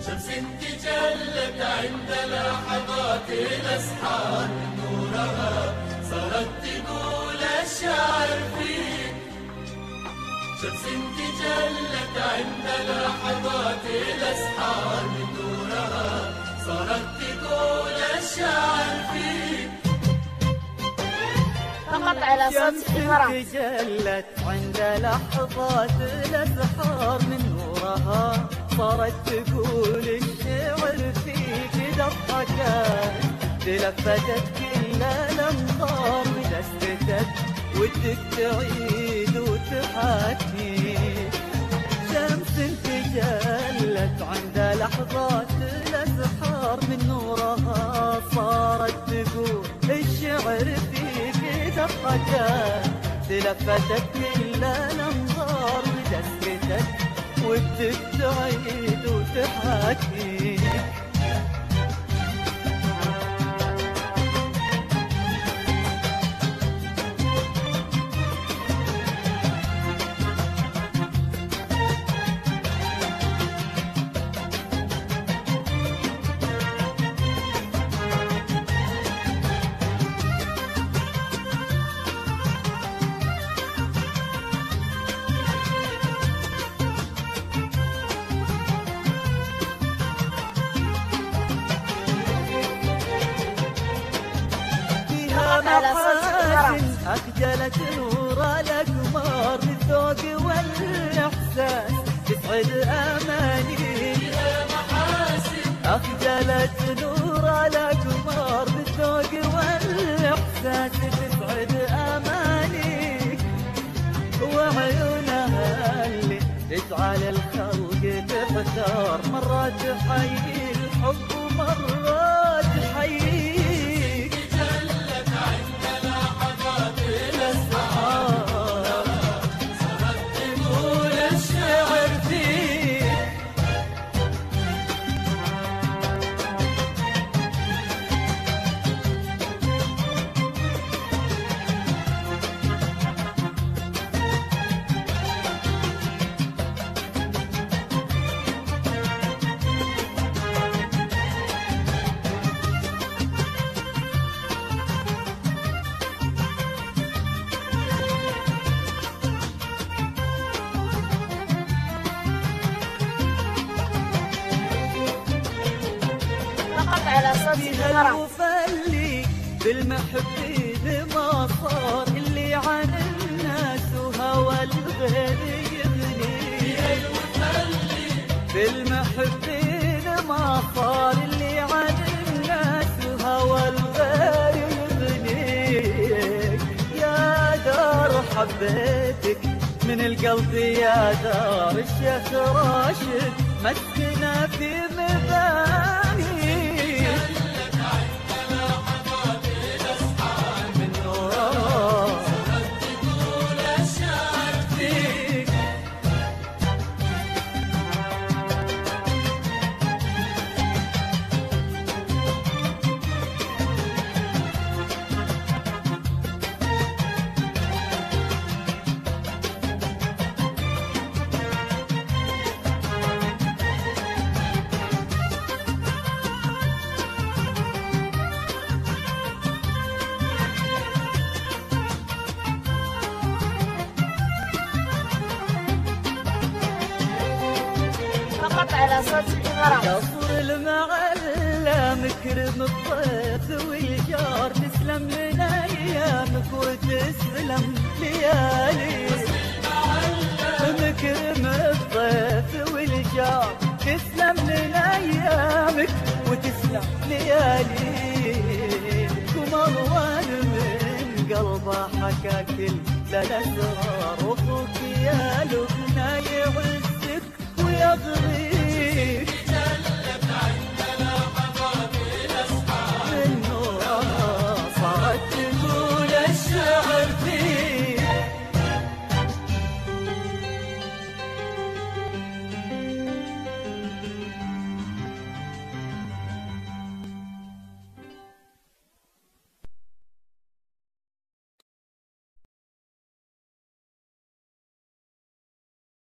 شمس تجلت عند لحظات الأسحار من نورها صارت تقول الشعر فيك. شمس تجلت عند لحظات الأسحار من نورها صارت تقول الشعر فيك. فقط على صوت الإمارات. تجلت عند لحظات الأسحار من نورها صارت تقول الشعر فيك ضحكات تلفتت كل الأنظار ودستت ودك تعيد وتحكي. شمس تجلت عند لحظات الأسحار من نورها صارت تقول الشعر فيك ضحكات تلفتت كل الأنظار ودستت ودك تعيد وتحكي. أخجلت نور الأقمار بالذوق والإحساس تسعد أماني. أخجلت نور الأقمار بالذوق والإحساس تسعد أماني. وعيونها اللي تجعل الخلق تحتار مرات تحيي الحب ومرات تحيي. فيها الوفا بالمحبين ما صار اللي عن الناس وهوى الغير يغني. فيها الوفا بالمحبين ما صار اللي عن الناس وهوى الغير يغني. يا دار حبيتك من القلب يا دار الشيخ راشد مسكنة في مباني. على صوت الإمارات. قصر المعلى مكرم الضيف والجار تسلم لنا أيامك وتسلم ليالي. مكرم الضيف والجار تسلم لنا أيامك وتسلم ليالي. ومروان من قلبه حكى كل الأسرار وأخوك يا لبنى يعزك ويغريك.